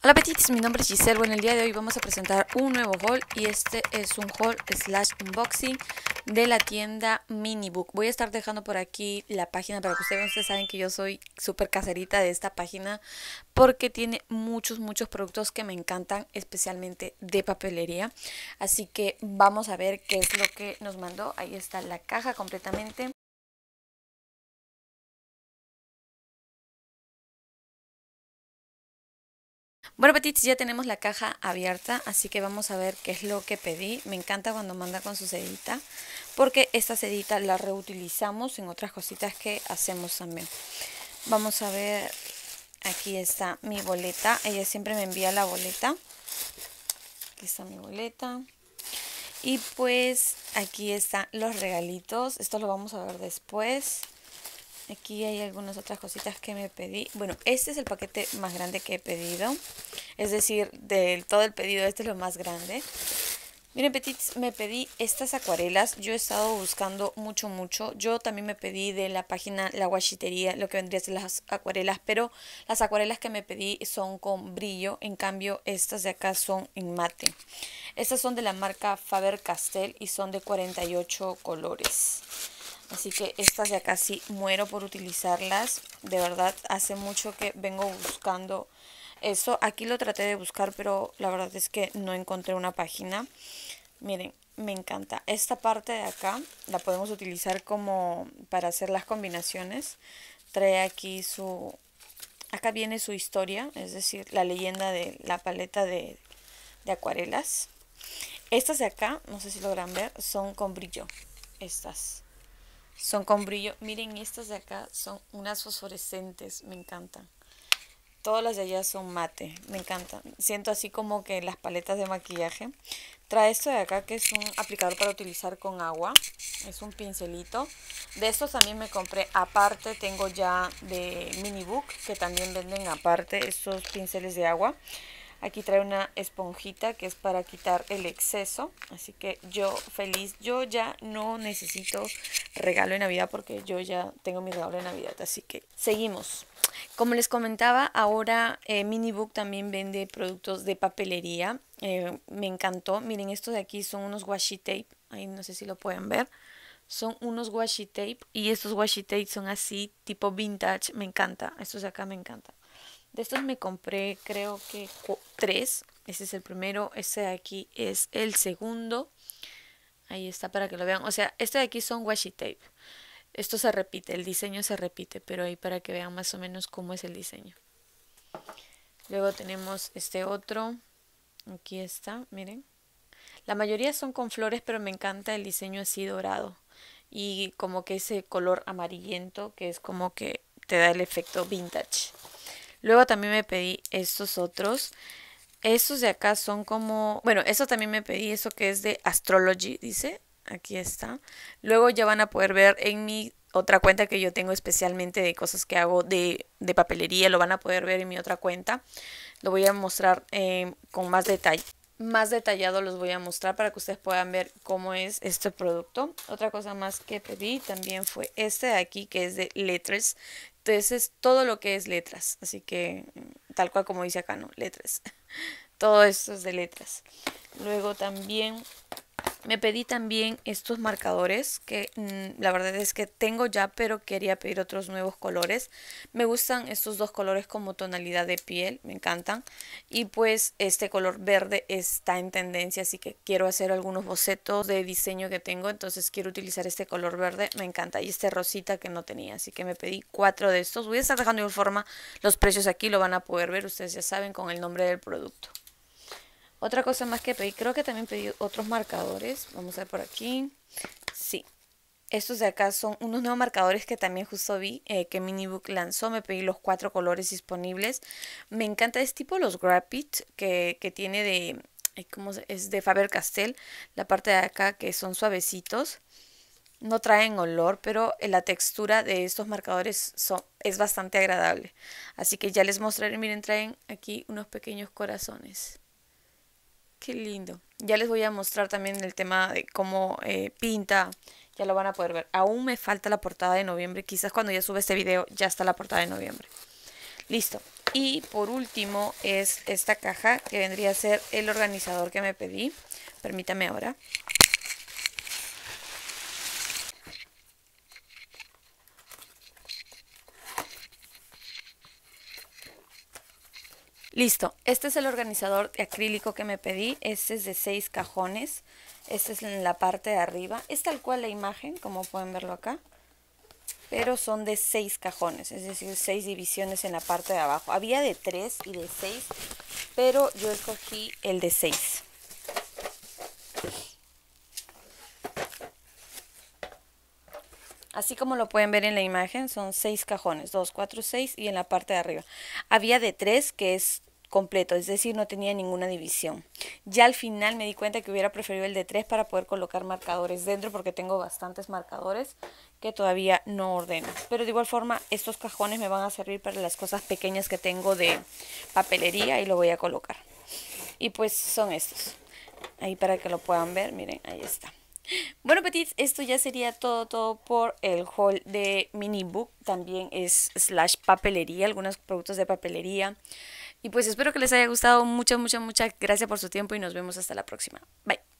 Hola petites, mi nombre es Giselle. Bueno, el día de hoy vamos a presentar un nuevo haul y este es un haul / unboxing de la tienda Minibook. Voy a estar dejando por aquí la página para que ustedes vean. Ustedes saben que yo soy súper caserita de esta página porque tiene muchos productos que me encantan, especialmente de papelería. Así que vamos a ver qué es lo que nos mandó. Ahí está la caja completamente. Bueno, petites, ya tenemos la caja abierta, así que vamos a ver qué es lo que pedí. Me encanta cuando manda con su sedita, porque esta sedita la reutilizamos en otras cositas que hacemos también. Vamos a ver, aquí está mi boleta. Ella siempre me envía la boleta. Aquí está mi boleta. Y pues aquí están los regalitos. Esto lo vamos a ver después. Aquí hay algunas otras cositas que me pedí. Bueno, este es el paquete más grande que he pedido. Es decir, de todo el pedido, este es lo más grande. Miren, petites, me pedí estas acuarelas. Yo he estado buscando mucho. Yo también me pedí de la página La Guachitería, lo que vendría a ser las acuarelas. Pero las acuarelas que me pedí son con brillo. En cambio, estas de acá son en mate. Estas son de la marca Faber-Castell y son de 48 colores. Así que estas de acá sí muero por utilizarlas. De verdad, hace mucho que vengo buscando eso. Aquí lo traté de buscar, pero la verdad es que no encontré una página. Miren, me encanta. Esta parte de acá la podemos utilizar como para hacer las combinaciones. Trae aquí su... Acá viene su historia, es decir, la leyenda de la paleta de acuarelas. Estas de acá, no sé si logran ver, son con brillo. Estas son con brillo. Miren, estas de acá son unas fosforescentes. Me encantan. Todas las de allá son mate. Me encantan. Siento así como que las paletas de maquillaje. Trae esto de acá que es un aplicador para utilizar con agua. Es un pincelito. De estos también me compré aparte. Tengo ya de Minibook que también venden aparte estos pinceles de agua. Aquí trae una esponjita que es para quitar el exceso. Así que yo feliz. Yo ya no necesito regalo de Navidad porque yo ya tengo mi regalo de Navidad. Así que seguimos. Como les comentaba, ahora Minibook también vende productos de papelería. Me encantó. Miren, estos de aquí son unos washi tape. Ahí no sé si lo pueden ver. Son unos washi tape. Y estos washi tape son así, tipo vintage. Me encanta. Estos de acá me encantan. De estos me compré creo que 3. Este es el primero. Este de aquí es el segundo. Ahí está para que lo vean. O sea, este de aquí son washi tape. Esto se repite, el diseño se repite, pero ahí para que vean más o menos cómo es el diseño. Luego tenemos este otro. Aquí está, miren. La mayoría son con flores, pero me encanta el diseño así dorado. Y como que ese color amarillento que es como que te da el efecto vintage. Luego también me pedí estos otros. Estos de acá son como... Bueno, eso también me pedí, eso que es de Astrology, dice. Aquí está. Luego ya van a poder ver en mi otra cuenta que yo tengo especialmente de cosas que hago de papelería. Lo van a poder ver en mi otra cuenta. Lo voy a mostrar con más detalle. Más detallado los voy a mostrar para que ustedes puedan ver cómo es este producto. Otra cosa más que pedí también fue este de aquí que es de letras. Entonces es todo lo que es letras. Así que tal cual como dice acá, ¿no? Letras. Todo esto es de letras. Luego también me pedí también estos marcadores que la verdad es que tengo ya, pero quería pedir otros nuevos colores. Me gustan estos dos colores como tonalidad de piel, me encantan. Y pues este color verde está en tendencia, así que quiero hacer algunos bocetos de diseño que tengo. Entonces quiero utilizar este color verde, me encanta. Y este rosita que no tenía, así que me pedí 4 de estos. Voy a estar dejando de forma los precios aquí, lo van a poder ver, ustedes ya saben, con el nombre del producto. Otra cosa más que pedí, creo que también pedí otros marcadores. Vamos a ver por aquí. Sí, estos de acá son unos nuevos marcadores que también justo vi que Minibook lanzó. Me pedí los 4 colores disponibles. Me encanta, es tipo los Grapit que tiene de... ¿Cómo es? De Faber-Castell. La parte de acá que son suavecitos. No traen olor, pero la textura de estos marcadores es bastante agradable. Así que ya les mostraré. Miren, traen aquí unos pequeños corazones. Qué lindo. Ya les voy a mostrar también el tema de cómo pinta. Ya lo van a poder ver. Aún me falta la portada de noviembre. Quizás cuando ya sube este video ya está la portada de noviembre. Listo. Y por último es esta caja que vendría a ser el organizador que me pedí. Permítame ahora. Listo, este es el organizador de acrílico que me pedí. Este es de 6 cajones. Este es en la parte de arriba. Es tal cual la imagen, como pueden verlo acá. Pero son de 6 cajones, es decir, 6 divisiones en la parte de abajo. Había de 3 y de 6, pero yo escogí el de 6. Así como lo pueden ver en la imagen, son 6 cajones, 2, 4, 6 y en la parte de arriba. Había de 3 que es completo, es decir, no tenía ninguna división. Ya al final me di cuenta que hubiera preferido el de 3 para poder colocar marcadores dentro, porque tengo bastantes marcadores que todavía no ordeno. Pero de igual forma, estos cajones me van a servir para las cosas pequeñas que tengo de papelería y lo voy a colocar. Y pues son estos. Ahí para que lo puedan ver, miren, ahí está. Bueno, Petits, esto ya sería todo por el haul de Minibook. También es slash papelería, algunos productos de papelería. Y pues espero que les haya gustado. Muchas gracias por su tiempo y nos vemos hasta la próxima. Bye.